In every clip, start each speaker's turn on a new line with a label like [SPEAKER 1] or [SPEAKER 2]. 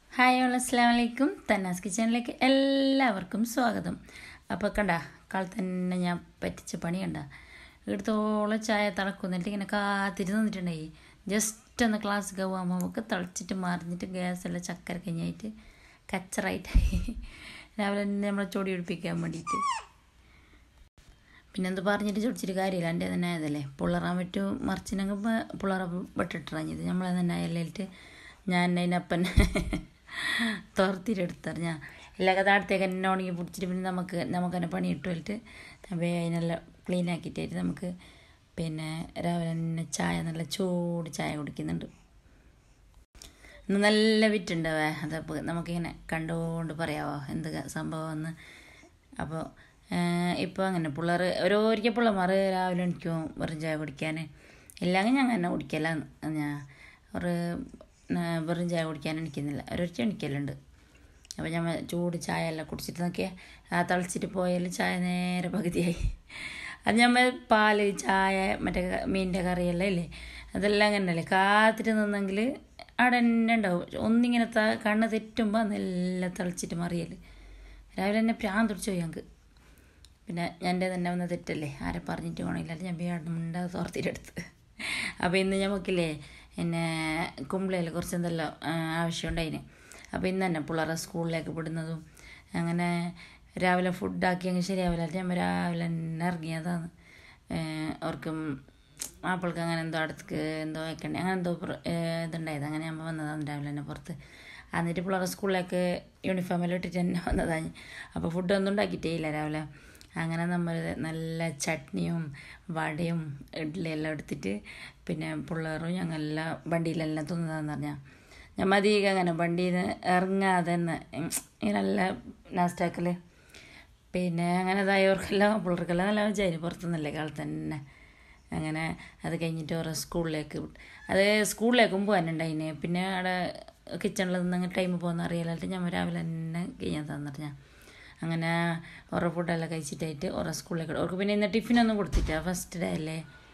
[SPEAKER 1] Hi all അസ്സലാമു അലൈക്കും. തന്നാസ് കിച്ചണിലേക്ക് എല്ലാവർക്കും സ്വാഗതം. അപ്പോൾ കണ്ട കാൽ തന്നെ ഞാൻ പറ്റിച്ച പണി കണ്ട ഇടത്തോളം ചായ തിളക്കുന്നിട്ട് ഇങ്ങനെ കാത്തിട്ട് നിന്നിട്ടുണ്ടായി. ജസ്റ്റ് ഒന്ന് ക്ലാസ് പോകാൻ നമുക്ക് തിളച്ചിട്ട് മറിഞ്ഞിട്ട് ഗ്യാസെല്ലാം ചക്കര കഞ്ഞായിട്ട് കച്ചറായിട്ടായി. രാവിലെ തന്നെ നമ്മളെ ചൊടി പിടിപ്പിക്കാൻ വേണ്ടിയിട്ട് പിന്നെന്ത് പറഞ്ഞിട്ട് ചൊടിച്ചിട്ട് കാര്യമില്ല. എൻ്റെ തന്നെ ആയതല്ലേ പുള്ളറാൻ പറ്റും മറിച്ചിനെങ്കിൽ പുള്ളറ പെട്ടിട്ടിറങ്ങിയത് നമ്മളെ തന്നെ ആയല്ലേട്ട് ഞാൻ അതിനപ്പൻ തോർത്തിട്ടെടുത്തറിഞ്ഞാൽ എല്ലാ കഥാടത്തേക്ക് എന്നെ ഉണങ്ങി പിടിച്ചിട്ട് പിന്നെ നമുക്ക് തന്നെ പണി ഇട്ടുപോയിട്ട് അപ്പോൾ അതിനെല്ലാം ക്ലീൻ ആക്കിയിട്ടായിട്ട് നമുക്ക് പിന്നെ രാവിലെ തന്നെ ചായ നല്ല ചൂട് ചായ കുടിക്കുന്നുണ്ട്. ഇന്ന് നല്ല വിറ്റുണ്ടാവേ അതപ്പോൾ നമുക്കിങ്ങനെ കണ്ടുകൊണ്ട് പറയാമോ എന്ത് സംഭവമെന്ന്. അപ്പോൾ ഇപ്പോൾ അങ്ങനെ പിള്ളേർ ഓരോരിക്കൽ പിള്ളമാർ രാവിലെ എണിക്കും വെറും ചായ കുടിക്കാൻ. ഇല്ലെങ്കിൽ ഞാൻ അങ്ങനെ കുടിക്കല. ഞാൻ ഒരു വെറും ചായ കുടിക്കാൻ എണിക്കുന്നില്ല, ഒരൊറ്റ എണിക്കലുണ്ട്. അപ്പോൾ ഞാൻ ചൂട് ചായ എല്ലാം കുടിച്ചിട്ട് നോക്കിയാൽ തിളച്ചിട്ട് പോയാലും ചായ നേരെ പകുതിയായി. അത് നമ്മൾ പാല് ചായ മറ്റേ മീനിൻ്റെ കറിയെല്ലാം ഇല്ലേ അതെല്ലാം അങ്ങനെയല്ലേ കാത്തിട്ട് നിന്നെങ്കിൽ അവിടെ തന്നെ ഉണ്ടാവും. ഒന്നിങ്ങനെ കണ്ണ് തെറ്റുമ്പോൾ നല്ല തിളച്ചിട്ട് മറിയൽ. രാവിലെ തന്നെ പ്രാന്ത് പിടിച്ചു പോയി ഞങ്ങൾക്ക്. പിന്നെ എൻ്റെ തന്നെ വന്ന തെറ്റല്ലേ, ആരെ പറഞ്ഞിട്ട് പോകണമില്ല, ഞാൻ വീണ്ടും തോർത്തിട്ടെടുത്ത്. അപ്പോൾ ഇന്ന് നമുക്കില്ലേ പിന്നെ കുമ്പളയിൽ കുറച്ച് എന്തെല്ലാം ആവശ്യമുണ്ടായിന്. അപ്പോൾ ഇന്ന് തന്നെ പിള്ളേരെ സ്കൂളിലേക്ക് വിടുന്നതും അങ്ങനെ രാവിലെ ഫുഡാക്കിയെങ്കിൽ ശരിയാവില്ല. ഞാൻ രാവിലെ തന്നെ ഇറങ്ങിയതാണ്. അവർക്കും മാപ്പിൾക്ക് അങ്ങനെ എന്തോ അടുത്തേക്ക് എന്തോ വയ്ക്കണ്ടേ അങ്ങനെ എന്തോ ഇതുണ്ടായത്. അങ്ങനെ ഞാൻ വന്നതാണ് രാവിലെ തന്നെ പുറത്ത്. എന്നിട്ട് പിള്ളേരെ സ്കൂളിലേക്ക് യൂണിഫോമെല്ലാം ഇട്ടിട്ട് തന്നെ വന്നതാണ്. അപ്പോൾ ഫുഡൊന്നും ഉണ്ടാക്കിയിട്ടേ ഇല്ല രാവിലെ. അങ്ങനെ നമ്മൾ നല്ല ചട്നിയും വടയും ഇഡ്ഡലിയെല്ലാം എടുത്തിട്ട് പിന്നെ പിള്ളേരും ഞങ്ങളെല്ലാം വണ്ടിയിലെല്ലാം തിന്നതാന്ന് പറഞ്ഞാൽ ഞാൻ അധികം അങ്ങനെ വണ്ടിയിൽ നിന്ന് ഇറങ്ങാതെ തന്നെ ഇങ്ങനെല്ല നാസ്റ്റാക്കൽ. പിന്നെ അങ്ങനെ ഇതായവർക്കെല്ലാം പിള്ളേർക്കെല്ലാം നല്ല വിചാരിച്ചു പുറത്തുനിന്നല്ലേ കാലത്ത് തന്നെ. അങ്ങനെ അത് കഴിഞ്ഞിട്ട് ഓരോ സ്കൂളിലേക്ക് അത് സ്കൂളിലേക്കും പോകാനുണ്ടായിന്. പിന്നെ അവിടെ കിച്ചണിൽ നിന്ന് ടൈം പോകുന്ന അറിയാലായിട്ട് ഞാൻ രാവിലെ തന്നെ കഴിഞ്ഞാൽ തന്നിട്ട് അങ്ങനെ ഓരോ ഫുഡെല്ലാം കഴിച്ചിട്ടായിട്ട് ഓരോ സ്കൂളിലേക്ക് അവർക്ക് പിന്നെ ഇന്ന് ടിഫിനൊന്നും കൊടുത്തിട്ടാ ഫസ്റ്റ് ഡേ അല്ലേ.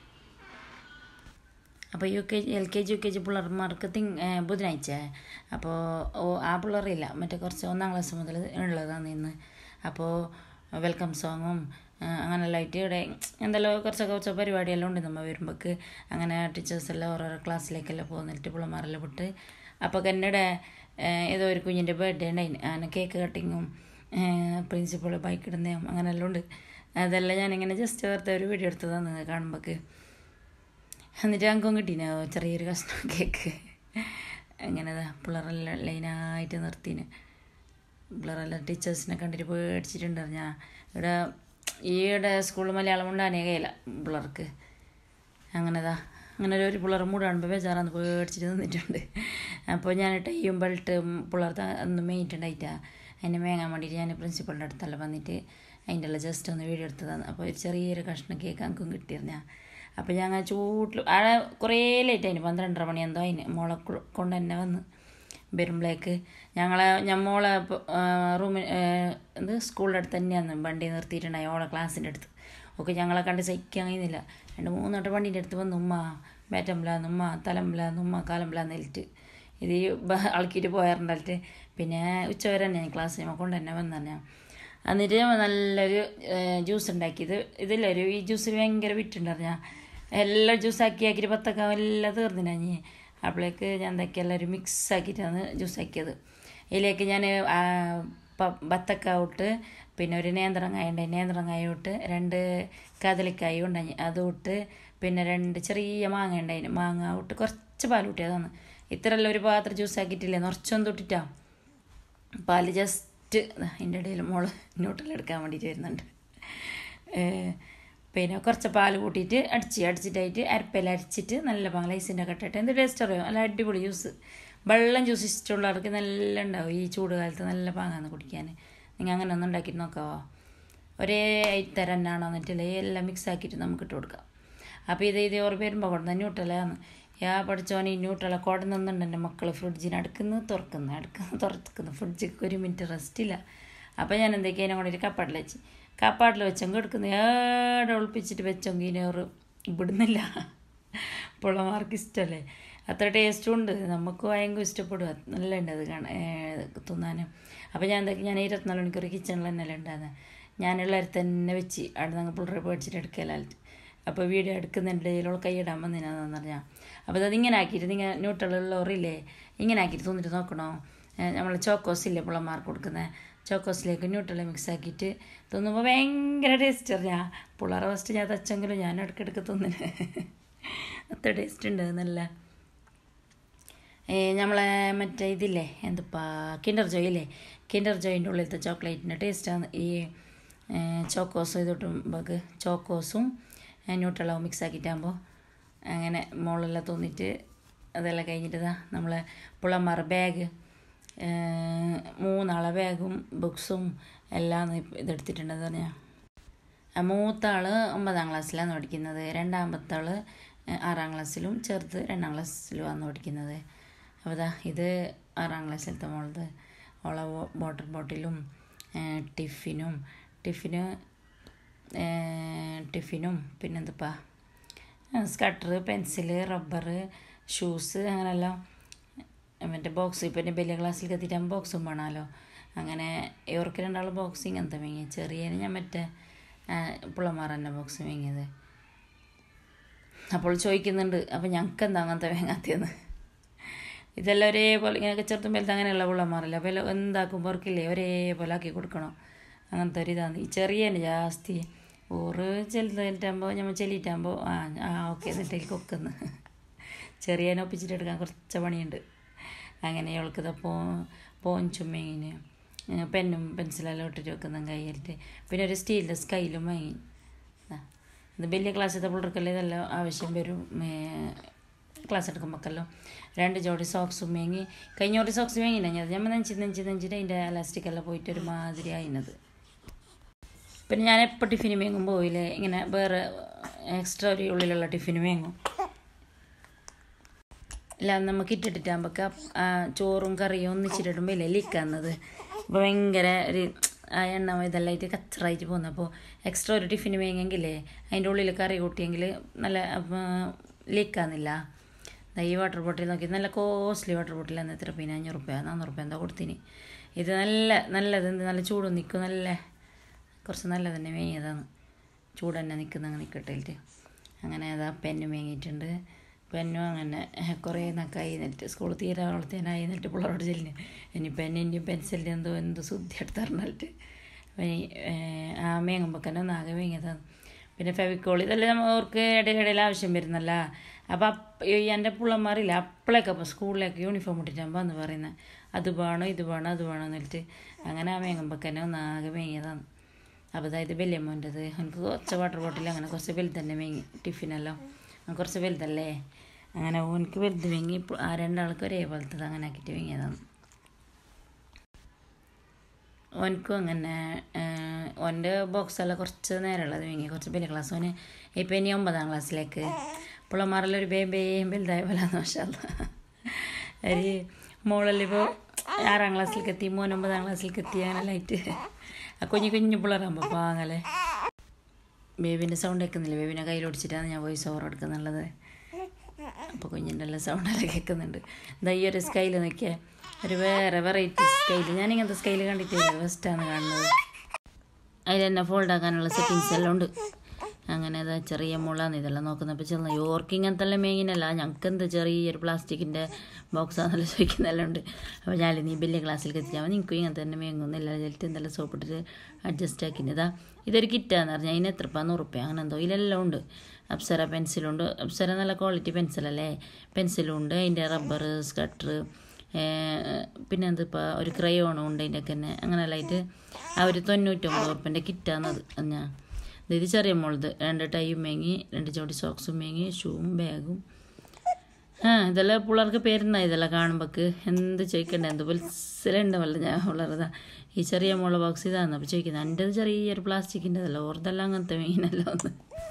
[SPEAKER 1] അപ്പോൾ LKG UKG പിള്ളേർമാർക്ക് ബുധനാഴ്ച. അപ്പോൾ ആ പിള്ളേരില്ല, മറ്റേ കുറച്ച് 1ാം ക്ലാസ് മുതൽ ഉള്ളതാണ് ഇന്ന്. അപ്പോൾ വെൽക്കം സോങ്ങും അങ്ങനെല്ലാം ആയിട്ട് ഇവിടെ എന്തെല്ലാം കുറച്ച് പരിപാടിയെല്ലാം ഉണ്ട് നമ്മൾ വരുമ്പോൾക്ക്. അങ്ങനെ ടീച്ചേഴ്സെല്ലാം ഓരോരോ ക്ലാസ്സിലേക്കെല്ലാം പോകുന്നിട്ട് പിള്ളേമാരെല്ലാം വിട്ട് അപ്പോൾ കന്നഡ ഏതോ ഒരു കുഞ്ഞിൻ്റെ ബർത്ത്ഡേ ഉണ്ടായിന്. അങ്ങനെ കേക്ക് കട്ടിങ്ങും പ്രിൻസിപ്പൾ ബൈക്ക് ഇടുന്നതും അങ്ങനെല്ലാം ഉണ്ട്. അതെല്ലാം ഞാനിങ്ങനെ ജസ്റ്റ് വെറുതെ ഒരു വീഡിയോ എടുത്തതാണ് കാണുമ്പോൾക്ക്. എന്നിട്ട് ഞങ്ങൾക്കും കിട്ടീന് ചെറിയൊരു കഷ്ണം കേക്ക്. അങ്ങനെ പിള്ളേരെല്ലാം ലൈനായിട്ട് നിർത്തിന്. പിള്ളേരെല്ലാം ടീച്ചേഴ്സിനെ കണ്ടിട്ട് പേടിച്ചിട്ടുണ്ട്. ഞാൻ ഈയിടെ സ്കൂളിൽ മലയാളം ഉണ്ടാനേ കഴിയില്ല പിള്ളേർക്ക്. അങ്ങനെ ഒരു പിള്ളേർ മൂട് കാണുമ്പോൾ ബേജാറാന്ന് പേടിച്ചിട്ട് നിന്നിട്ടുണ്ട്. അപ്പോൾ ഞാൻ ടൈയും ബെൽറ്റ് പിള്ളേർ അന്ന് മേഞ്ഞിട്ടുണ്ടായിട്ടാണ്. അതിനെ മേങ്ങാൻ വേണ്ടിയിട്ട് ഞാൻ പ്രിൻസിപ്പളിൻ്റെ അടുത്തെല്ലാം വന്നിട്ട് അതിൻ്റെ എല്ലാം ജസ്റ്റ് ഒന്ന് വീഡിയോ എടുത്തതാണ്. അപ്പോൾ ഒരു ചെറിയൊരു കഷ്ണം കേക്ക് എനിക്കും കിട്ടിയിരുന്ന. അപ്പോൾ ഞങ്ങൾ ചൂട്ടിൽ അവിടെ കുറേ ലേറ്റ് ആയിന്, 12:30 മണി എന്തോ അതിന് മോളെ കൊണ്ട് തന്നെ വന്ന് വരുമ്പോഴേക്ക് ഞാൻ മോളെ റൂമിൽ സ്കൂളിൻ്റെ അടുത്ത് തന്നെയാണ് വണ്ടി നിർത്തിയിട്ടുണ്ടായി ഓളെ ക്ലാസ്സിൻ്റെ അടുത്ത്. ഓക്കെ ഞങ്ങളെ കണ്ട് സഹിക്കാൻ കഴിയുന്നില്ല. 2-3 വട്ടം വണ്ടീൻ്റെ അടുത്ത് വന്ന് ഉമ്മ ബേറ്റംബിലാന്ന് ഉമ്മ തലമ്പിലാന്ന് ഉമ്മ കാലമ്പിലാന്ന് എലിട്ട് ഇത് ആൾക്കിയിട്ട് പോയാറുണ്ടായിട്ട്. പിന്നെ ഉച്ചവരെ തന്നെ ഞാൻ ക്ലാസ്സിൽ കൊണ്ട് തന്നെ വന്നു പറഞ്ഞാൽ. എന്നിട്ട് നല്ലൊരു ജ്യൂസ് ഉണ്ടാക്കിയത് ഇതില്ലൊരു ഈ ജ്യൂസിൽ ഭയങ്കര വിറ്റുണ്ടറിഞ്ഞാൽ എല്ലാം ജ്യൂസാക്കിയിട്ട് 10 എല്ലാം തീർന്നില്ല. ഞാൻ അപ്പോഴേക്ക് ഞാൻ എന്താക്കിയെല്ലാം ഒരു മിക്സ് ആക്കിയിട്ടാണ് ജ്യൂസാക്കിയത്. ഇതിലേക്ക് ഞാൻ ബത്തക്ക ഇട്ട് പിന്നെ ഒരു നേന്ത്രങ്ങായ ഉണ്ടായി, നേന്ത്രങ്ങായ ഇട്ട് 2 കദളിക്കായും ഉണ്ടായി അതും ഇട്ട് പിന്നെ 2 ചെറിയ മാങ്ങ ഉണ്ടായിന്, മാങ്ങ ഇട്ട് കുറച്ച് പാൽ കൂട്ടിയതാണ്. ഇത്രയെല്ലാം ഒരു പാത്രം ജ്യൂസാക്കിയിട്ടില്ലേ നിറച്ചൊന്നും തൊട്ടിട്ടാ പാല് ജസ്റ്റ് അതിൻ്റെ ഇടയിൽ മോള് ന്യൂട്രൽ എടുക്കാൻ വേണ്ടിയിട്ട് വരുന്നുണ്ട്. പിന്നെ കുറച്ച് പാൽ കൂട്ടിയിട്ട് അടിച്ചിട്ടായിട്ട് അരപ്പയിൽ അരിച്ചിട്ട് നല്ല ലൈസിൻ്റെ കട്ടിട്ട് എന്ത് ടേസ്റ്റ് അറിയോ, നല്ല അടിപൊളി ജ്യൂസ്. വെള്ളം ജ്യൂസ് ഇഷ്ടമുള്ളവർക്ക് നല്ല ഉണ്ടാവും ഈ ചൂട് കാലത്ത്, നല്ല പാങ്ങാന്ന് കുടിക്കാൻ. നിങ്ങൾ അങ്ങനെ ഒന്നും ഉണ്ടാക്കിയിട്ട് നോക്കാവോ. ഒരേ തരം തന്നെയാണോ എന്നിട്ടില്ലേ എല്ലാം മിക്സ് ആക്കിയിട്ട് നമുക്ക് ഇട്ട് കൊടുക്കാം. അപ്പോൾ ഇത് ഓരോ വരുമ്പോൾ കൊടുക്കുന്ന ന്യൂട്രലാണ്. പഠിച്ചോനെ ഈ ന്യൂട്രല കുട നിന്നുണ്ട് എൻ്റെ മക്കൾ ഫ്രിഡ്ജിന് അടുക്കുന്നു തുറക്കുന്നു ഫ്രിഡ്ജിക്ക് 1 മിനിറ്റ് റെസ്റ്റ് ഇല്ല. അപ്പോൾ ഞാൻ എന്തൊക്കെയാണ് അതിനെ കൊണ്ടൊരു കപ്പാട്ടിൽ വെച്ചെങ്കിൽ എടുക്കുന്നു ഏടെ ഒളിപ്പിച്ചിട്ട് വെച്ചെങ്കിൽ ഇതിനോറ് ഇവിടുന്നില്ല. പിള്ളമാർക്ക് ഇഷ്ടമല്ലേ. അത്ര ടേസ്റ്റും ഉണ്ട്, നമുക്ക് ഭയങ്കര ഇഷ്ടപ്പെടുക, നല്ല ഉണ്ട് അത് തിന്നാനും. അപ്പോൾ ഞാൻ എന്താക്കി, ഞാൻ 24 മണിക്കൂർ കിച്ചണിൽ തന്നെയല്ലേ ഉണ്ടാകുന്നത്. ഞാനുള്ളവരെ തന്നെ വെച്ച് അവിടെ നിന്ന് പിള്ളേരെ പേടിച്ചിട്ട് എടുക്കലായിട്ട്. അപ്പോൾ വീഡിയോ എടുക്കുന്നുണ്ടെങ്കിൽ കൈയിടാൻ വന്നിനാന്ന് പറഞ്ഞാൽ. അപ്പോൾ അതിങ്ങനെ ആക്കിയിട്ട് നിങ്ങൾ ന്യൂട്രലുള്ളവരില്ലേ ഇങ്ങനെ ആക്കിയിട്ട് തിന്നിട്ട് നോക്കണോ. നമ്മൾ ചോക്കോസില്ലേ പിള്ളമാർക്ക് കൊടുക്കുന്നത്, ചോക്കോസിലേക്ക് ന്യൂട്രൽ മിക്സ് ആക്കിയിട്ട് തിന്നുമ്പോൾ ഭയങ്കര ടേസ്റ്റ് അറിയാം. പിള്ളേരെ ഫസ്റ്റ് ഞാൻ തച്ചെങ്കിലും ഞാൻ ഇടയ്ക്കിടയ്ക്ക് തിന്നിന്, അത്ര ടേസ്റ്റ് ഉണ്ട് നല്ല. നമ്മളെ മറ്റേ ഇതില്ലേ എന്തിപ്പാ കിൻഡർ ജോയ് ഇല്ലേ, കിൻഡർ ജോയിൻ്റെ ഉള്ളിലത്തെ ചോക്ലേറ്റിൻ്റെ ടേസ്റ്റാണ് ഈ ചോക്കോസും ഇതൊട്ടുമ്പോൾ ചോക്കോസും ന്യൂട്രലാവും മിക്സ് ആക്കിയിട്ടാകുമ്പോൾ. അങ്ങനെ മുകളെല്ലാം തോന്നിയിട്ട് അതെല്ലാം കഴിഞ്ഞിട്ട് നമ്മളെ പിള്ളമാർ ബാഗ് 3 ആളെ ബാഗും ബുക്സും എല്ലാം ഇതെടുത്തിട്ടുണ്ടെന്ന് പറഞ്ഞാൽ. മൂത്ത ആൾ 9ാം ക്ലാസ്സിലാണ് പഠിക്കുന്നത്, രണ്ടാമത്തെ ആൾ 6ാം ക്ലാസ്സിലും ചെറുത് 2ാം ക്ലാസ്സിലുമാണ് പഠിക്കുന്നത്. അപ്പോൾ ഇത് 6ാം ക്ലാസ്സിലത്തെ മോളത്. ഓളെ വാട്ടർ ബോട്ടിലും ടിഫിനും പിന്നെന്തിപ്പാ സ്കട്ടർ, പെൻസില്, റബ്ബർ, ഷൂസ് അങ്ങനെയെല്ലാം മറ്റേ ബോക്സ്. ഇപ്പം വലിയ ക്ലാസ്സിലേക്ക് എത്തിയിട്ടാകുമ്പോൾ ബോക്സും വേണമല്ലോ. അങ്ങനെ ഇവർക്ക് 2 ആൾ ബോക്സ് ഇങ്ങനത്തെ വാങ്ങി, ചെറിയതിന് ഞാൻ മറ്റേ പിള്ളമാർ തന്നെ ബോക്സ് വാങ്ങിയത്. അപ്പോൾ ചോദിക്കുന്നുണ്ട്, അപ്പോൾ ഞങ്ങൾക്ക് എന്താ അങ്ങനത്തെ വാങ്ങാത്തതെന്ന്. ഇതെല്ലാം ഒരേപോലെ ഇങ്ങനെയൊക്കെ ചെറുത്തും വലുത് അങ്ങനെയുള്ള പിള്ളമാറില്ല. അപ്പോൾ എന്താക്കുമ്പോൾ അവർക്കില്ലേ ഒരേപോലെ ആക്കി കൊടുക്കണം, അങ്ങനത്തെ ഒരു ഇതാണ്. ഈ ചെറിയതിന് ജാസ്തി ഓറ് ചെലുതാകുമ്പോൾ നമ്മൾ ചെല്ലിയിട്ടാകുമ്പോൾ ഓക്കെ എന്നിട്ടേക്ക് കൊക്കുന്നു. ചെറിയതിനെ ഒപ്പിച്ചിട്ടെടുക്കാൻ കുറച്ച് പണിയുണ്ട്. അങ്ങനെ ഇവൾക്കിത് പോഞ്ചും മേങ്ങിന് പെന്നും പെൻസിലെല്ലാം ഇട്ടിട്ട് വെക്കുന്ന കയ്യിലിട്ട്. പിന്നെ ഒരു സ്റ്റീലിൻ്റെ സ്കൈലും വാങ്ങി. ഇത് വലിയ ക്ലാസ്സിലത്തെ പിള്ളേർക്കെല്ലാം ഇതെല്ലാം ആവശ്യം വരും. ക്ലാസ് എടുക്കുമ്പോഴെല്ലോ 2 ജോഡി സോക്സും വാങ്ങി. കഴിഞ്ഞ ഒരു സോക്സ് വാങ്ങിയില്ല ഞാൻ, നമ്മൾ നെഞ്ചിട്ട് അതിൻ്റെ എലാസ്റ്റിക്കെല്ലാം പോയിട്ട് ഒരു മാതിരി ആയിനത്. പിന്നെ ഞാൻ എപ്പോൾ ടിഫിന് വാങ്ങുമ്പോൾ പോയില്ലേ ഇങ്ങനെ വേറെ എക്സ്ട്രാ ഒരു ഉള്ളിലുള്ള ടിഫിന് വാങ്ങും. എല്ലാം നമുക്ക് ഇട്ടിട്ടാകുമ്പോൾ ചോറും കറിയും ഒന്നിച്ചിട്ടിടുമ്പോൾ ഇല്ലേ ലീക്കാകുന്നത്. അപ്പോൾ ഭയങ്കര ഒരു എണ്ണ ഇതെല്ലാം ആയിട്ട് കച്ചറായിട്ട് പോകുന്നു. അപ്പോൾ എക്സ്ട്രാ ഒരു ടിഫിന് വാങ്ങിയെങ്കിലേ അതിൻ്റെ ഉള്ളിൽ കറി കൂട്ടിയെങ്കിൽ നല്ല ലീക്കാകുന്നില്ല. ഈ വാട്ടർ ബോട്ടിൽ നോക്കി നല്ല കോസ്റ്റ്ലി വാട്ടർ ബോട്ടിലാണ്. എത്ര പിന്നെ 500 രൂപ 400 രൂപ എന്താ കൊടുത്തിന്. ഇത് നല്ലത് നല്ല ചൂട് നിൽക്കും, നല്ല കുറച്ച് നല്ല തന്നെ വാങ്ങിയതാണ്. ചൂട് തന്നെ നിൽക്കട്ടെ. അങ്ങനെ അതാ പെന്ന് വാങ്ങിയിട്ടുണ്ട്. പെന്നും അങ്ങനെ കുറേ നക്കായി എന്നിട്ട് സ്കൂൾ തീരാവളത്തേനായി എന്നിട്ട് പിള്ളേരോട് ചെല്ലിന് ഇനി പെന്നിൻ്റെയും പെൻസിലിൻ്റെ എന്തോ ശുദ്ധി എടുത്ത് പറഞ്ഞിട്ട് മേങ്ങുമ്പോൾ തന്നെ ഒന്നാകെ വാങ്ങിയതാണ്. പിന്നെ ഫെവിക്കോൾ ഇതെല്ലാം അവർക്ക് ഇടയിലിടയിൽ ആവശ്യം വരുന്നല്ല. അപ്പോൾ എൻ്റെ പിള്ളമാരില്ല അപ്പോഴേക്ക് അപ്പോൾ സ്കൂളിലേക്ക് യൂണിഫോം ഇട്ടിട്ടാകുമ്പോൾ എന്ന് പറയുന്നത് അത് വേണോ ഇത് വേണോ അത് വേണോ എന്നിട്ട് അങ്ങനെ മേങ്ങുമ്പോൾ തന്നെ ഒന്നാകെ വാങ്ങിയതാണ്. അപ്പോൾ അതായത് വലിയ മോൻ്റെത് എനിക്ക് കുറച്ച് വാട്ടർ ബോട്ടിൽ അങ്ങനെ കുറച്ച് വലുത് തന്നെ വാങ്ങി. ടിഫിനെല്ലാം കുറച്ച് വലുതല്ലേ, അങ്ങനെ ഓനക്ക് വലുത് വാങ്ങി. 2 ആൾക്ക് ഒരേപോലത്തത് അങ്ങനെ ആക്കിയിട്ട് വാങ്ങിയതാണ്. ഓനക്കും അങ്ങനെ ഓൻ്റെ ബോക്സെല്ലാം കുറച്ച് നേരമുള്ളത് വാങ്ങി, കുറച്ച് വലിയ ക്ലാസ്. ഓന് ഇപ്പം ഇനി 9ാം ക്ലാസ്സിലേക്ക് പിള്ളമാരെല്ലാം ഒരു വലുതായ പോലെ മാഷാല്ലാ. ഒരു മോളെല്ലിപ്പോൾ 6ാം ക്ലാസ്സിലേക്ക് എത്തി, മോൻ 9ാം ക്ലാസ്സിലേക്ക് എത്തി. അങ്ങനെല്ലാം ആയിട്ട് കുഞ്ഞു പിള്ളേരാകുമ്പോൾ പാങ്ങല്ലേ. ബേബിൻ്റെ സൗണ്ട് കേൾക്കുന്നില്ല, ബേബിനെ കയ്യിലൊടിച്ചിട്ടാണ് ഞാൻ വോയിസ് ഓവർ എടുക്കുന്നുള്ളത്. അപ്പോൾ കുഞ്ഞിൻ്റെ എല്ലാം സൗണ്ടെല്ലാം കേൾക്കുന്നുണ്ട്. എന്താ ഈ ഒരു സ്കൈൽ നോക്കിയാൽ ഒരു വേറെ വെറൈറ്റി സ്കൈൽ, ഞാനിങ്ങനത്തെ സ്കൈൽ കണ്ടിട്ടില്ല, ഫസ്റ്റാണ് കാണുന്നത്. അതിൽ തന്നെ ഫോൾഡ് ആക്കാനുള്ള സെറ്റിങ്സ് എല്ലാം ഉണ്ട്. അങ്ങനെ അതാ ചെറിയ മുളാന്ന് ഇതെല്ലാം നോക്കുന്നപ്പോൾ ചെന്ന് യോർക്ക് ഇങ്ങനത്തെ എല്ലാം മേങ്ങിനല്ല, ഞങ്ങൾക്ക് എന്ത് ചെറിയൊരു പ്ലാസ്റ്റിക്കിൻ്റെ ബോക്സാണെന്നെല്ലാം ചോദിക്കുന്നെല്ലാം ഉണ്ട്. അപ്പോൾ ഞാൻ നീ വലിയ ക്ലാസ്സിലേക്ക് എത്തിയാൽ നിൽക്കും ഇങ്ങനത്തെ തന്നെ മേങ്ങുന്നില്ല, ജലത്ത് എന്തെല്ലാം സോപ്പിട്ടിട്ട് അഡ്ജസ്റ്റ് ആക്കിയതാ. ഇതൊരു കിറ്റാന്ന് പറഞ്ഞാൽ അതിന് എത്ര രൂപ 100 രൂപ അങ്ങനെ എന്തോ. ഇതിലെല്ലാം ഉണ്ട്. അപ്സര പെൻസിലുണ്ട്, അപ്സര നല്ല ക്വാളിറ്റി പെൻസിലല്ലേ, പെൻസിലുണ്ട്, അതിൻ്റെ റബ്ബർ, സ്കട്ടർ, പിന്നെ എന്തിപ്പോൾ ഒരു ക്രയോണും ഉണ്ട് അതിൻ്റെയൊക്കെ തന്നെ. അങ്ങനെയെല്ലാം ആയിട്ട് ആ ഒരു 99 ഉറുപ്പ്യൻ്റെ കിറ്റാന്നത്. ഞാൻ ഇത് ചെറിയ മോളത് 2 ടൈയും വാങ്ങി, 2 ജോഡി സോക്സും വാങ്ങി, ഷൂവും ബാഗും. ഇതെല്ലാം പിള്ളേർക്ക് പേരുന്ന ഇതെല്ലാം കാണുമ്പോൾക്ക് എന്ത് ചോദിക്കണ്ടേ, എന്ത് പൊലിസിലുണ്ട് വല്ല ഞാൻ പിള്ളേർതാ. ഈ ചെറിയ മോളെ ബോക്സ് ഇതാണ്. അപ്പോൾ ചോദിക്കുന്നത് എൻ്റെത് ചെറിയൊരു പ്ലാസ്റ്റിക്കിൻ്റെ അതല്ല, ഓർതെല്ലാം അങ്ങനത്തെ മീനെല്ലാം ഒന്ന്.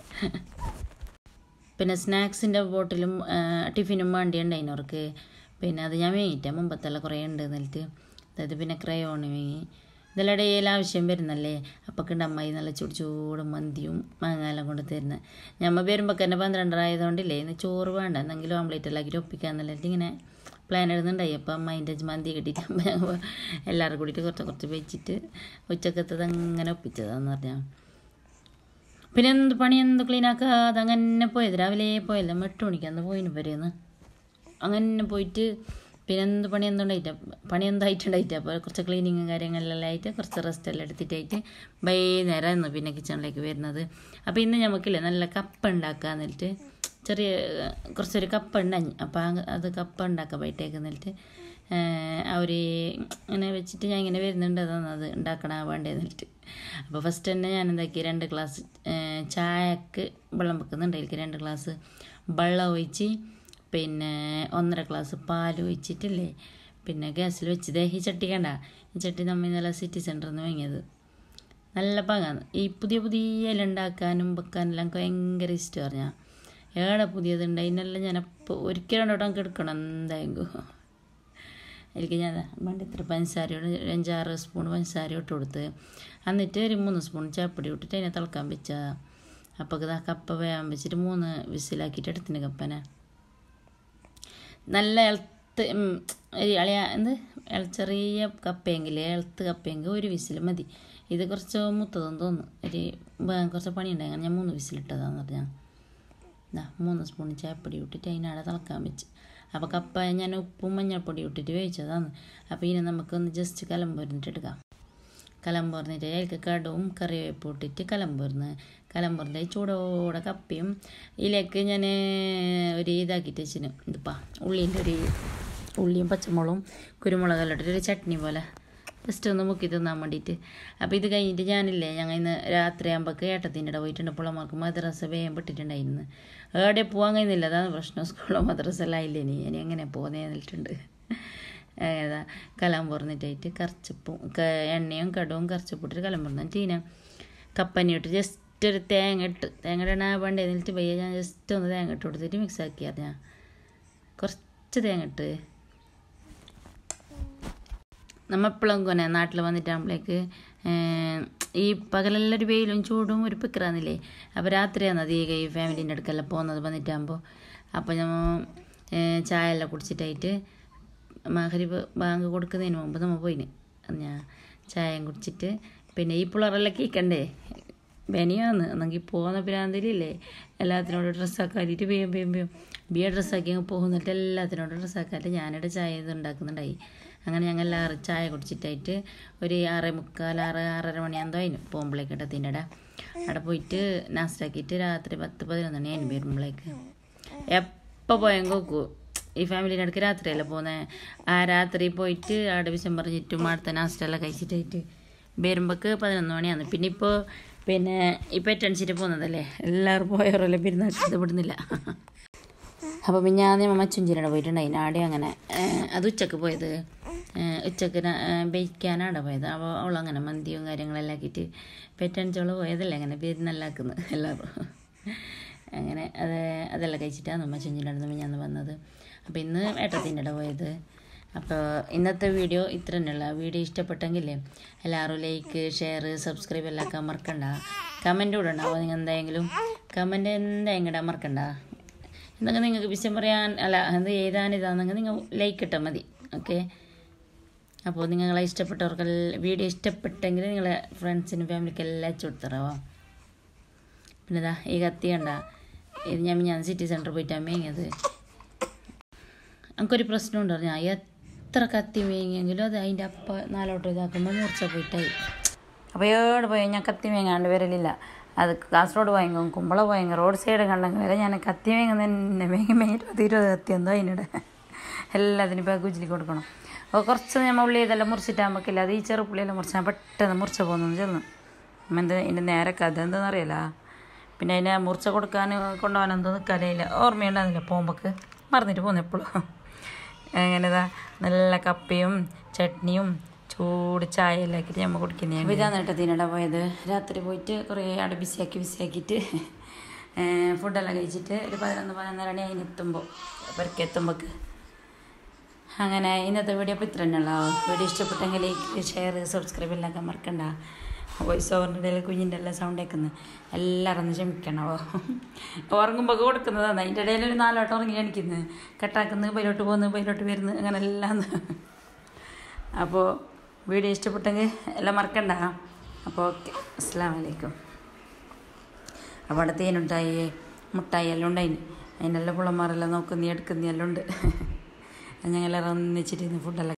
[SPEAKER 1] പിന്നെ സ്നാക്സിൻ്റെ ബോട്ടിലും ടിഫിനും വേണ്ടിയുണ്ട് അതിനവർക്ക്. പിന്നെ അത് ഞാൻ വാങ്ങിയിട്ടേ മുമ്പത്തെല്ലാം കുറേ ഉണ്ട് എന്നിട്ട്. അതായത് പിന്നെ ക്രയോണ് വാങ്ങി, ഇതെല്ലാം ഡെയിലി ആവശ്യം വരുന്നല്ലേ. അപ്പൊക്കുണ്ട് അമ്മായി നല്ല ചൂട് മന്തിയും മാങ്ങാലെല്ലാം കൊണ്ട് തരുന്നത്. ഞമ്മ വരുമ്പോൾ തന്നെ 12 ആയതുകൊണ്ടില്ലേ ഇന്ന് ചോറ് വേണ്ട, എന്തെങ്കിലും ഓംലേറ്റ് എല്ലാം ആക്കിയിട്ട് ഒപ്പിക്കാന്നുള്ളത് ഇങ്ങനെ പ്ലാൻ ഇടുന്നുണ്ടായി. അപ്പം അമ്മേൻ്റെ മന്തി കിട്ടിയിട്ട് എല്ലാവരും കൂടിയിട്ട് കുറച്ച് വെച്ചിട്ട് ഉച്ചക്കത്തത് അങ്ങനെ ഒപ്പിച്ചതാന്ന് പറഞ്ഞാൽ. പിന്നെ എന്ത് ക്ലീനാക്കുക അതങ്ങനെ പോയത്. രാവിലെ പോയല്ല 8 മണിക്കാന്ന് പോയിന് വരെയെന്ന് അങ്ങനെ പോയിട്ട് പിന്നെ പണി എന്തായിട്ടുണ്ടായിട്ട്. അപ്പോൾ കുറച്ച് ക്ലീനിങ്ങും കാര്യങ്ങളെല്ലാം ആയിട്ട് കുറച്ച് റെസ്റ്റ് എല്ലാം എടുത്തിട്ടായിട്ട് വൈകുന്നേരമായിരുന്നു പിന്നെ കിച്ചണിലേക്ക് വരുന്നത്. അപ്പോൾ ഇന്ന് നമുക്കില്ലേ നല്ല കപ്പ ഉണ്ടാക്കുക എന്നിട്ട് കുറച്ചൊരു കപ്പ ഉണ്ടായി. അപ്പോൾ അത് കപ്പ ഉണ്ടാക്കാൻ പോയിട്ടേക്ക് എന്നിട്ട് അവർ ഇങ്ങനെ വെച്ചിട്ട് ഞാൻ ഇങ്ങനെ വരുന്നുണ്ട്, അതാണ് അത് ഉണ്ടാക്കണ വേണ്ടേ എന്നിട്ട്. അപ്പോൾ ഫസ്റ്റ് തന്നെ ഞാൻ എന്താക്കി 2 ഗ്ലാസ് ചായക്ക് വെള്ളം വെക്കുന്നുണ്ട്. അതിലേക്ക് 2 ഗ്ലാസ് വെള്ളം ഒഴിച്ച് പിന്നെ 1.5 ഗ്ലാസ് പാൽ ഒഴിച്ചിട്ടില്ലേ പിന്നെ ഗ്യാസിൽ വെച്ചത്. ഈ ചട്ടി കണ്ട, ഈ ചട്ടി നമ്മൾ ഇന്നലെ സിറ്റി സെൻറ്ററിൽ നിന്ന് വാങ്ങിയത്. നല്ല പാങ്ങാണ്. ഈ പുതിയ എല്ലാം ഉണ്ടാക്കാനും വെക്കാനെല്ലാം ഭയങ്കര ഇഷ്ടം പറഞ്ഞാൽ. ഏടെ പുതിയതുണ്ട് അതിനെല്ലാം ഞാൻ അപ്പോൾ ഒരിക്കലും കേട്ടോ എടുക്കണം എന്തായെങ്കിലും. എനിക്ക് ഞാൻ വേണ്ട ഇത്ര പഞ്ചസാരയോട് 5-6 സ്പൂൺ പഞ്ചസാര ഇട്ട് കൊടുത്ത് എന്നിട്ട് ഒരു 3 സ്പൂൺ ചാപ്പൊടി ഇട്ടിട്ട് അതിനെ തിളക്കാൻ വെച്ചാൽ. അപ്പോൾ കപ്പ വേകാൻ വെച്ചിട്ട് 3 വിസിലാക്കിയിട്ട് എടുത്തിന് കപ്പനെ. നല്ല ചെറിയ കപ്പയെങ്കിൽ ഇളത്ത് കപ്പയെങ്കിൽ 1 വിസിൽ മതി. ഇത് കുറച്ച് മുത്തതെന്ന് തോന്നുന്നു, കുറച്ച് പണിയുണ്ടായി. ഞാൻ 3 വിസിലിട്ടതാന്ന് പറഞ്ഞാൽ 3 സ്പൂൺ ചായപ്പൊടി ഇട്ടിട്ട് അതിനവിടെ തിളക്കാൻ വെച്ച്. അപ്പോൾ കപ്പ ഞാൻ ഉപ്പും മഞ്ഞൾപ്പൊടി ഇട്ടിട്ട് വേവിച്ചതാണ്. അപ്പോൾ ഇതിനെ നമുക്കൊന്ന് ജസ്റ്റ് കലമ്പൊരിഞ്ഞിട്ടെടുക്കാം. കലമ്പൊറിഞ്ഞിട്ട് അതിലേക്ക് കടുവും കറിവേപ്പും ഇട്ടിട്ട് കലമ്പൊറിഞ്ഞ ചൂടോടെ കപ്പയും ഇതിലേക്ക് ഞാൻ ഒരു ഇതാക്കിയിട്ട് വെച്ചിന് ഉള്ളിയും പച്ചമുളകും കുരുമുളകെല്ലാം ഇട്ടിട്ട് ഒരു ചട്നി പോലെ ജസ്റ്റ് ഒന്ന് മുക്കി തിന്നാൻ വേണ്ടിയിട്ട്. അപ്പോൾ ഇത് കഴിഞ്ഞിട്ട് ഞങ്ങൾ ഇന്ന് രാത്രിയാകുമ്പോഴേക്ക് ഏട്ടത്തിൻ്റെ ഇട പോയിട്ടുണ്ട്. പുള്ളമാർക്ക് മദ്രസ വേഗം പെട്ടിട്ടുണ്ടായിരുന്നു. എവിടെ പോകാൻ കഴിയുന്നില്ല, അതാണ് പ്രശ്നം. സ്കൂളോ മദ്രസ എല്ലാം ഇല്ലേ ഇനി എങ്ങനെ പോകുന്നിട്ടുണ്ട്. ഏതാ കലമ്പൊറിഞ്ഞിട്ടായിട്ട് കറച്ചിപ്പും എണ്ണയും കടവും കറച്ചിപ്പിട്ടിട്ട് കലമ്പൊറിഞ്ഞിട്ട് ഇതിനെ കപ്പനിട്ട് ജസ്റ്റ് ഒരു തേങ്ങ ഇടണ വേണ്ടേ എന്നിട്ട് പയ്യെ ഞാൻ ജസ്റ്റ് ഒന്ന് തേങ്ങ ഇട്ട് കൊടുത്തിട്ട് മിക്സ് ആക്കി അറിഞ്ഞാൽ കുറച്ച് തേങ്ങ ഇട്ട്. നമ്മൾ എപ്പോഴും നാട്ടിൽ വന്നിട്ടാകുമ്പോഴേക്ക് ഈ പകലെല്ലാം ഒരു വെയിലും ചൂടും ഒരു പിക്കറാന്നില്ലേ. അപ്പോൾ രാത്രിയാണ് അധികം ഈ ഫാമിലീൻ്റെ അടുക്കെല്ലാം പോകുന്നത് വന്നിട്ടാകുമ്പോൾ. അപ്പോൾ നമ്മൾ ചായ എല്ലാം കുടിച്ചിട്ടായിട്ട് മഗ്‌രിബ് ബാങ്ക് കൊടുക്കുന്നതിന് മുമ്പ് നമ്മൾ പോയിന് ഞാൻ ചായയും കുടിച്ചിട്ട് പിന്നെ ഈ പിള്ളേരെല്ലാം കേൾക്കണ്ടേ ബനിയാന്ന് എന്നെങ്കിൽ പോകുന്ന പ്രാന്തിലില്ലേ എല്ലാത്തിനോടും ഡ്രസ്സാക്കാതിട്ട് ബിയ ഡ്രസ്സാക്കി അങ്ങ് പോകുന്നിട്ട് എല്ലാത്തിനോടും ഡ്രസ്സാക്കായിട്ട് ഞാനിവിടെ ചായ ഇത് ഉണ്ടാക്കുന്നുണ്ടായി. അങ്ങനെ ഞങ്ങൾ എല്ലാവരും ചായ കുടിച്ചിട്ടായിട്ട് ഒരു 6:45 മണിയാകുമ്പോൾ അതിന് പോകുമ്പോഴേക്ക് ഇട്ടത്തിൻ്റെ അവിടെ പോയിട്ട് നാസ്റ്റാക്കിയിട്ട് രാത്രി 10-11 മണി അതിന് വരുമ്പോഴേക്ക് എപ്പോൾ പോയാൽ നോക്കൂ. ഈ ഫാമിലീൻ്റെ അടുക്ക് രാത്രിയല്ലേ പോകുന്നത്. ആ രാത്രി പോയിട്ട് അവിടെ വിഷം പറഞ്ഞിട്ടും അടുത്ത നാസ്റ്റെല്ലാം കഴിച്ചിട്ടായിട്ട് വരുമ്പോൾക്ക് 11 മണിയാണ്. പിന്നെ ഇപ്പോൾ ടെൻഷനിട്ട് പോകുന്നതല്ലേ, എല്ലാവരും പോയവരല്ലേ പെരുന്നാൾക്ക് വിടുന്നില്ല. അപ്പോൾ പിന്നെ ഞാൻ മച്ചുഞ്ചിരയുടെ പോയിട്ടുണ്ടായി ആടെ. അങ്ങനെ അത് ഉച്ചക്ക് പോയത്, ഉച്ചക്ക് ബേക്കാനാടെ പോയത്. അപ്പോൾ അവളങ്ങനെ മന്തിയും കാര്യങ്ങളെല്ലാം ആക്കിയിട്ട് പെറ്റണിച്ചോള് പോയതല്ലേ അങ്ങനെ പെരുന്നാളാക്കുന്നത് എല്ലാവരും. അങ്ങനെ അതെല്ലാം കഴിച്ചിട്ടാണ് മച്ചുഞ്ചിൻ്റെ അടുത്ത് ഞാൻ വന്നത്. അപ്പോൾ ഇന്ന് ഏട്ടത്തിൻ്റെ പോയത്. അപ്പോൾ ഇന്നത്തെ വീഡിയോ ഇത്ര തന്നെയുള്ള. വീഡിയോ ഇഷ്ടപ്പെട്ടെങ്കിലേ എല്ലാവരും ലൈക്ക് ഷെയർ സബ്സ്ക്രൈബ് എല്ലാം ആക്കാൻ മറക്കണ്ട. കമൻറ്റ് കൂടെ ഉണ്ടാവും. നിങ്ങൾ കമൻറ്റ് എന്തായാലും ഇടാൻ മറക്കണ്ട. എന്തെങ്കിലും നിങ്ങൾക്ക് വിഷയം പറയാൻ എഴുതാനിതാണെങ്കിൽ നിങ്ങൾ ലൈക്ക് ഇട്ടാൽ മതി. ഓക്കെ. അപ്പോൾ നിങ്ങളെ ഇഷ്ടപ്പെട്ടവർക്കെല്ലാം വീഡിയോ ഇഷ്ടപ്പെട്ടെങ്കിൽ നിങ്ങളെ ഫ്രണ്ട്സിനും ഫാമിലിക്കെല്ലാം അയച്ചു കൊടുത്തറാവാം. പിന്നെ ഈ കത്തി കണ്ട, ഇത് ഞാൻ സിറ്റി സെൻറ്റർ പോയിട്ടാണ് മേങ്ങിയത്. നമുക്കൊരു പ്രശ്നമുണ്ട് പറഞ്ഞാൽ എത്ര കത്തി മേങ്ങിയെങ്കിലും അത് അതിൻ്റെ അപ്പം നാലോട്ട് ഇതാക്കുമ്പോൾ മൂർച്ച പോയിട്ടായി. അപ്പോൾ എവിടെ പോയി ഞാൻ കത്തി മേങ്ങാണ്ട് വരലില്ല. അത് കാസർഗോഡ് വാങ്ങിക്കും കുമ്പളം വാങ്ങി റോഡ് സൈഡ് കണ്ടെങ്കിൽ വരെ ഞാൻ കത്തി മേങ്ങുന്ന മേങ്ങിട്ട് 20 കത്തി എന്തോ അതിനിടെ എല്ലാത്തിനും ഇപ്പോൾ കുജിലി കൊടുക്കണം. അപ്പോൾ കുറച്ച് നമ്മൾ ഉള്ളി ഇതെല്ലാം മുറിച്ചിട്ടാകുമ്പോഴേക്കില്ല അത് ഈ ചെറുപ്പുള്ളിയെല്ലാം മുറിച്ചാൽ പെട്ടെന്ന് മുറിച്ച പോകുന്നു ചെന്ന് ഇതിൻ്റെ നേരെ കഥ എന്താണെന്ന് അറിയില്ല. പിന്നെ അതിനെ മുറിച്ച കൊടുക്കാൻ കൊണ്ടുപോകാൻ എന്തോ നിൽക്കാനില്ല, ഓർമ്മയുണ്ടാകുന്നില്ല. പോകുമ്പോൾക്ക് മറന്നിട്ട് പോകുന്നു എപ്പോഴും. അങ്ങനെതാ നല്ല കപ്പയും ചട്നിയും ചൂട് ചായ എല്ലാം ആക്കിയിട്ട് നമ്മൾ കുടിക്കുന്നത്. ഇതാണ് ഏട്ടത്തിനട പോയത്. രാത്രി പോയിട്ട് കുറേ അവിടെ ബിസിയാക്കിയിട്ട് ഫുഡെല്ലാം കഴിച്ചിട്ട് ഒരു 11-12 മണി അതിനെത്തുമ്പോൾ പെരക്കെത്തുമ്പോൾക്ക് അങ്ങനെ ഇന്നത്തെ വീഡിയോ അപ്പോൾ ഇത്ര തന്നെയുള്ളൂ. വീഡിയോ ഇഷ്ടപ്പെട്ടെങ്കിൽ ലൈക്ക് ഷെയർ സബ്സ്ക്രൈബ് എല്ലാം മറക്കണ്ട. വോയിസ് ഓവറിൻ്റെ ഇടയിൽ കുഞ്ഞിൻ്റെ എല്ലാം സൗണ്ട് കേൾക്കുന്നത് എല്ലാവരും ഒന്ന് ക്ഷമിക്കണോ. ഉറങ്ങുമ്പോൾ കൊടുക്കുന്നതാണ്. അതിൻ്റെ ഇടയിൽ ഒരു 4 വട്ടം ഉറങ്ങി എണിക്കുന്നത്, കെട്ടാക്കുന്നത്, ബൈലോട്ട് പോകുന്നു, ബൈലോട്ട് വരുന്നു, അങ്ങനെ എല്ലാം. അപ്പോൾ വീഡിയോ ഇഷ്ടപ്പെട്ടെങ്കിൽ എല്ലാം മറക്കണ്ട. അപ്പോൾ ഓക്കെ, അസ്സലാമു അലൈക്കും. അപ്പോൾ അവിടെ തേനുണ്ടായി, മുട്ടായി എല്ലാം ഉണ്ടായിന്. അതിനെല്ലാം പിള്ളമാരെല്ലാം നോക്കുന്നീ എടുക്കുന്നീ എല്ലാം ഉണ്ട്. ഞങ്ങളെല്ലാം ഒന്നിച്ചിട്ട് ഫുഡെല്ലാം